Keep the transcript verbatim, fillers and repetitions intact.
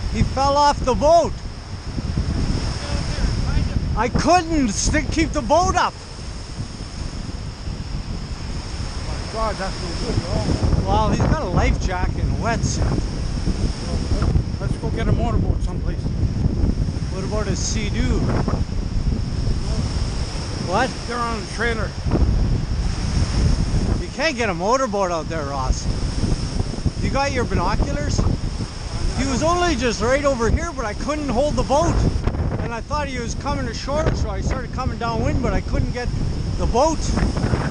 He fell off the boat. I couldn't stick, keep the boat up. My God, that's no good at all. Well, he's got a life jacket and a wetsuit. Let's go get a motorboat someplace. What about a Sea-Doo? What? They're on a trailer. You can't get a motorboat out there, Ross. You got your binoculars? He was only just right over here, but I couldn't hold the boat. And I thought he was coming ashore, so I started coming downwind, but I couldn't get the boat.